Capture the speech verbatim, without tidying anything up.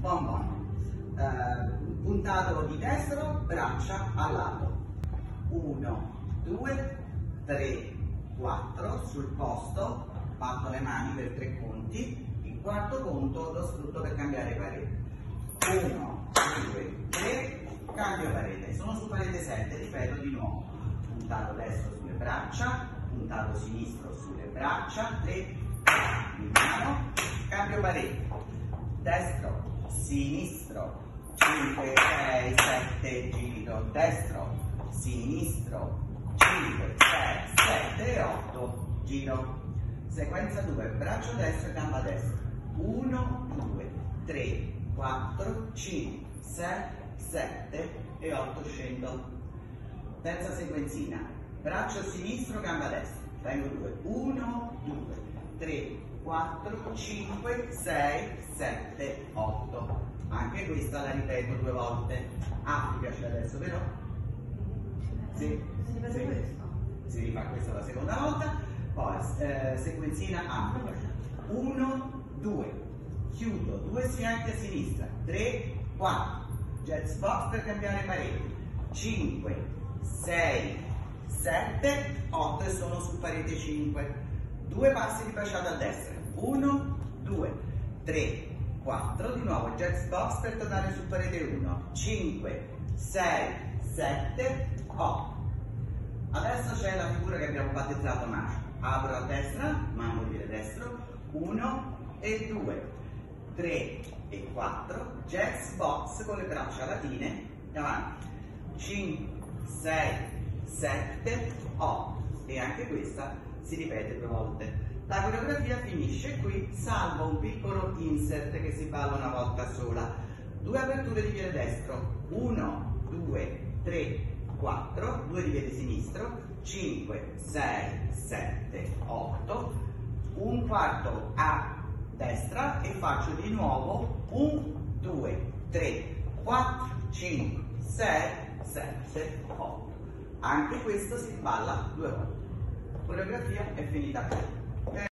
buon buono. Eh, puntato di destro, braccia a lato. uno, due, tre, quattro, sul posto, batto le mani per tre conti. Il quarto conto lo sfrutto per cambiare parete. uno, due, tre, cambio parete. Sono su parete sette, ripeto di nuovo. Puntato destro sulle braccia, puntato sinistro sulle braccia, tre, in mano, cambio parete. Destro, sinistro, cinque, sei, sette, giro, destro, sinistro, cinque, sei, sette, otto, giro. Sequenza due, braccio destro e gamba destra. uno, due, tre, quattro, cinque, sei, sette e otto, scendo. Terza sequenzina, braccio sinistro, gamba destra. Tengo due, uno, due, tre, quattro, cinque, sei, sette, otto. Anche questa la ripeto due volte. Ah, ti piace adesso, vero? Sì. Si ripete sì. questo? Si rifà questa la seconda volta. Poi eh, sequenzina ampia. uno, due. Chiudo, due schianti a sinistra. tre, quattro. Jet box per cambiare parete. cinque, sei, sette, otto e sono su parete cinque. Due passi di baciata a destra. uno, due, tre, quattro. Di nuovo jet box per tornare su parete uno. cinque, sei, sette, otto. Adesso c'è la figura che abbiamo battezzato Macio. Apro a destra, mano di piede destro. uno e due, tre e quattro. Jet box con le braccia latine davanti. cinque, sei, sette, otto. E anche questa si ripete due volte. La coreografia finisce qui, salvo un piccolo insert che si balla una volta sola. Due aperture di piede destro, uno, due, tre, quattro, due di piede sinistro, cinque, sei, sette, otto, un quarto a destra e faccio di nuovo uno, due, tre, quattro, cinque, sei, sette, otto. Anche questo si balla due volte. La coreografia è finita qui.